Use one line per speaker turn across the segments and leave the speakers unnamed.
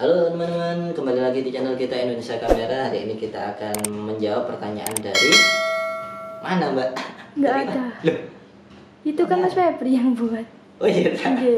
Halo teman-teman, kembali lagi di channel kita Indonesia Kamera. Hari ini kita akan menjawab pertanyaan dari mana, Mbak?
Nggak ada. Loh, itu kan Mas Febri yang buat.
Oh iya.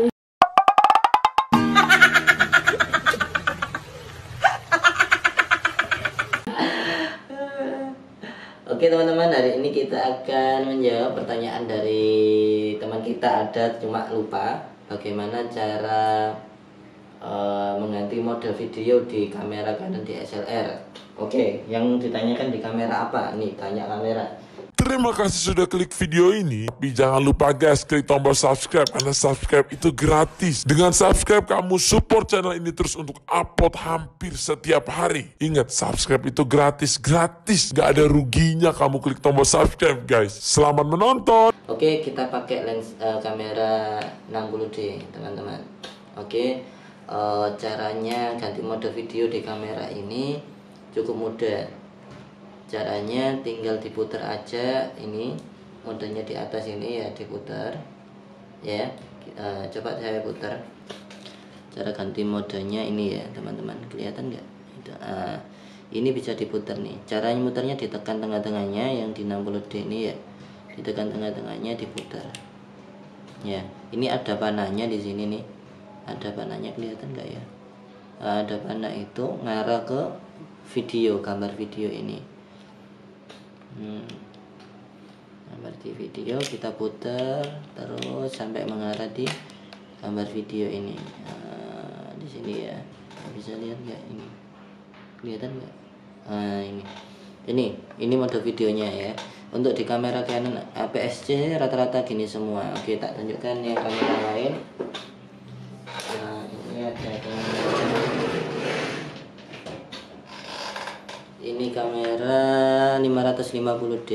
Oke teman-teman, hari ini kita akan menjawab pertanyaan dari teman kita, ada cuma lupa bagaimana cara mengganti mode video di kamera Canon DSLR. Oke, yang ditanyakan di kamera apa? Nih, tanya kamera.
Terima kasih sudah klik video ini. Tapi jangan lupa guys, klik tombol subscribe karena subscribe itu gratis. Dengan subscribe kamu support channel ini terus untuk upload hampir setiap hari. Ingat, subscribe itu gratis, gak ada ruginya kamu klik tombol subscribe guys. Selamat menonton.
Oke, kita pakai lens kamera 60D teman-teman. Oke, caranya ganti mode video di kamera ini cukup mudah. Caranya tinggal diputar aja, ini modenya di atas ini ya, diputar ya. Coba saya putar. Cara ganti modenya ini ya teman-teman, kelihatan nggak? Ini bisa diputar nih. Caranya mutarnya ditekan tengah-tengahnya, yang di 60D ini ya, ditekan tengah-tengahnya, diputar ya. Ini ada panahnya di sini nih, ada panahnya, kelihatan nggak ya? Ada panah itu ngarah ke video, gambar video ini. Gambar di video kita putar terus sampai mengarah di gambar video ini. Di sini ya, bisa lihat nggak ini? Kelihatan nggak? Ini mode videonya ya. Untuk di kamera Canon APS-C rata-rata gini semua. Oke, tak tunjukkan yang kamera lain. Ini ada ini kamera 550D.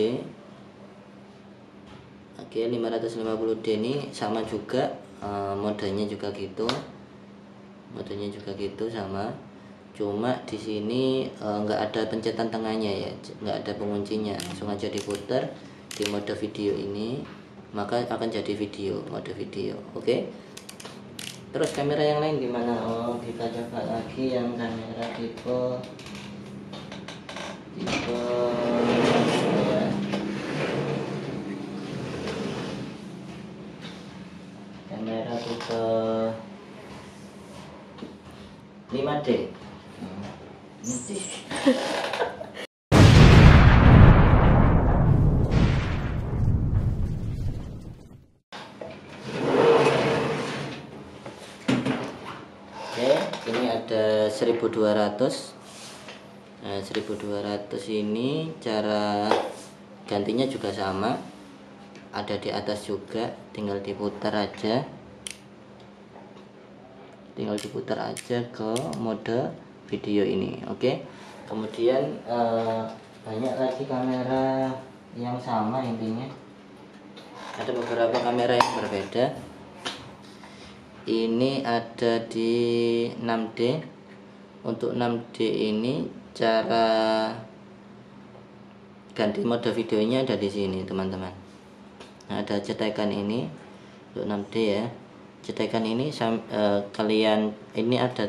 Oke, 550D ini sama juga, modenya juga gitu. Modenya juga gitu sama. Cuma di sini nggak ada pencetan tengahnya ya, nggak ada penguncinya. Langsung aja diputar di mode video ini, maka akan jadi video, mode video. Oke. Terus kamera yang lain gimana? Oh, kita coba lagi yang kamera tipe kamera tipe 5D. Oke, ini ada 1200. Nah, 1200 ini cara gantinya juga sama, ada di atas juga, tinggal diputar aja, ke mode video ini. Oke. Kemudian banyak lagi kamera yang sama, intinya ada beberapa kamera yang berbeda. Ini ada di 6D. Untuk 6D ini cara ganti mode videonya ada di sini teman-teman. Nah, ada cetekan ini untuk 6D ya. Cetekan ini kalian ini ada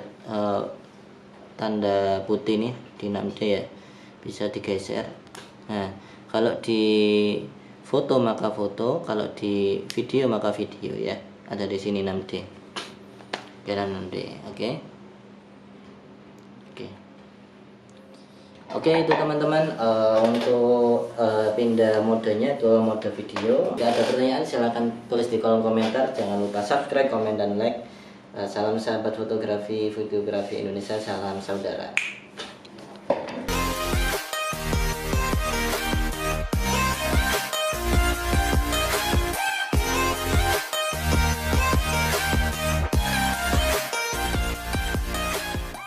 tanda putih nih di 6D ya, bisa digeser. Nah, kalau di foto maka foto, kalau di video maka video ya. Ada di sini 6D. Jalan 6D, oke. Oke, itu teman-teman untuk pindah modenya ke mode video. Jika ada pertanyaan silahkan tulis di kolom komentar. Jangan lupa subscribe, komen, dan like. Salam sahabat fotografi, videografi Indonesia, salam saudara.